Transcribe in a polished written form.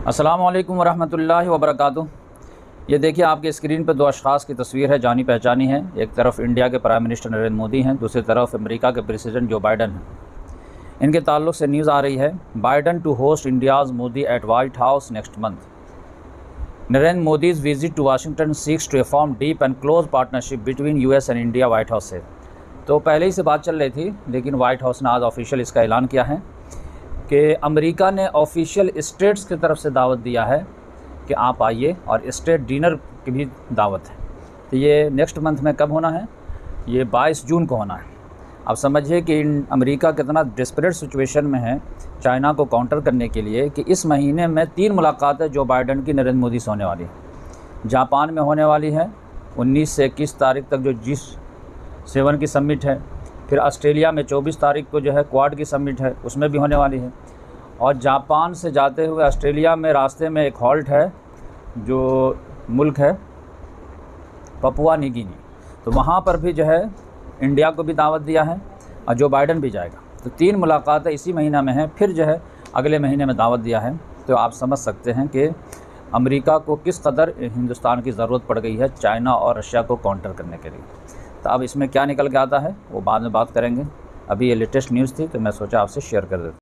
अस्सलामु अलैकुम वरहमतुल्लाहि वबरकातुहू। ये देखिए आपकी स्क्रीन पर दो अशख़ास की तस्वीर है, जानी पहचानी है। एक तरफ इंडिया के प्राइम मिनिस्टर नरेंद्र मोदी हैं, दूसरी तरफ अमेरिका के प्रेसिडेंट जो बाइडन हैं। इनके ताल्लुक़ से न्यूज़ आ रही है, Biden to host India's Modi at White House next month. Narendra Modi's visit to Washington seeks to form deep and close partnership between US and India, White House से। तो पहले ही से बात चल रही थी, लेकिन वाइट हाउस ने आज ऑफिशियल इसका ऐलान किया है कि अमेरिका ने ऑफिशियल स्टेट्स की तरफ से दावत दिया है कि आप आइए, और स्टेट डिनर की भी दावत है। तो ये नेक्स्ट मंथ में कब होना है? ये 22 जून को होना है। अब समझिए कि अमेरिका कितना डिस्परेट सिचुएशन में है चाइना को काउंटर करने के लिए कि इस महीने में 3 मुलाकातें जो बाइडन की नरेंद्र मोदी से होने वाली है। जापान में होने वाली है 19 से 21 तारीख तक जो G7 की समिट है। फिर ऑस्ट्रेलिया में 24 तारीख को जो है क्वाड की समिट है, उसमें भी होने वाली है। और जापान से जाते हुए ऑस्ट्रेलिया में रास्ते में एक हॉल्ट है, जो मुल्क है पपुआ न्यू गिनी, तो वहाँ पर भी जो है इंडिया को भी दावत दिया है और जो बाइडन भी जाएगा। तो 3 मुलाकातें इसी महीना में हैं, फिर जो है अगले महीने में दावत दिया है। तो आप समझ सकते हैं कि अमेरिका को किस कदर हिंदुस्तान की ज़रूरत पड़ गई है चाइना और रशिया को काउंटर करने के लिए। तो अब इसमें क्या निकल के आता है वो बाद में बात करेंगे। अभी ये लेटेस्ट न्यूज़ थी तो मैं सोचा आपसे शेयर कर देता हूँ।